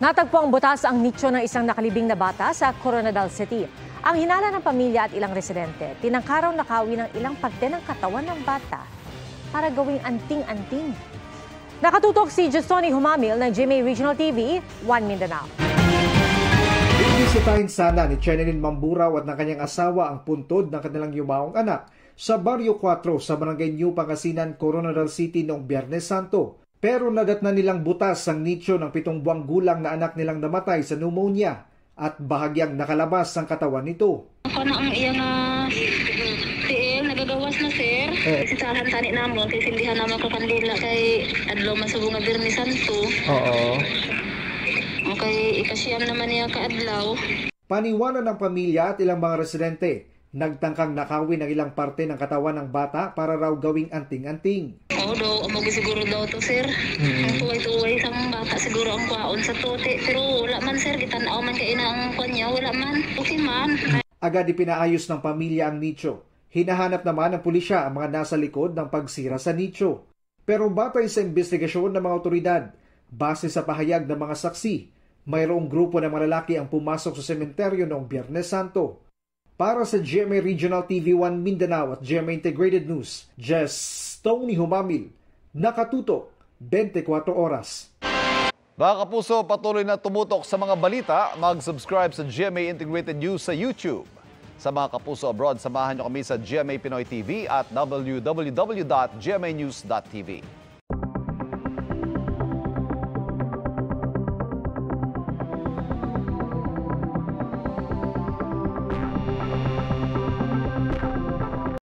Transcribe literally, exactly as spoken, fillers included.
Natagpo ang butas ang nicho ng isang nakalibing na bata sa Coronadal City. Ang hinala ng pamilya at ilang residente, tinangkaraw nakawi ng ilang parte ng katawan ng bata para gawing anting-anting. Nakatutok si Justoni Humamil ng G M A Regional T V, One Mindanao. Bibisitahin sana ni Chenelyn Mamburao at ng kanyang asawa ang puntod ng kanilang yumaong anak sa Barrio four sa Barangay New Pangasinan, Coronadal City noong Biyernes Santo. Pero nagat na nilang butas ang nicho ng pitong buwang gulang na anak nilang namatay sa pneumonia at bahagyang nakalabas ang katawan nito. Ako na ang iyang uh, tiil, nagagawas na sir. Eh. Sitahan tani namon, kay sindihan naman ko kandila kay adlaw masubong nga Biyernes Santo. Oo. Okay, ikasiyam naman niya kaadlaw. Paniwala ng pamilya at ilang mga residente, nagtangkang nakawin ang ilang parte ng katawan ng bata para raw gawing anting-anting. Oo daw, amag siguro daw to sir. Mm-hmm. Ang tuway-tuway sa bata siguro ang kwaon sa tote. Pero wala man sir, gitanaw man kay ina ang kanya, wala man. Okay man. Agad ipinaayos ng pamilya ang nicho. Hinahanap naman ng pulisya ang mga nasa likod ng pagsira sa nicho. Pero batay sa investigasyon ng mga otoridad, base sa pahayag ng mga saksi, mayroong grupo ng mga lalaki ang pumasok sa sementeryo noong Biyernes Santo. Para sa G M A Regional T V one Mindanao at G M A Integrated News, Jess Tony Humamil, nakatutok twenty-four oras. Mga kapuso, patuloy na tumutok sa mga balita, mag-subscribe sa G M A Integrated News sa YouTube. Sa mga kapuso abroad, samahan niyo kami sa G M A Pinoy T V at w w w dot g m a news dot t v.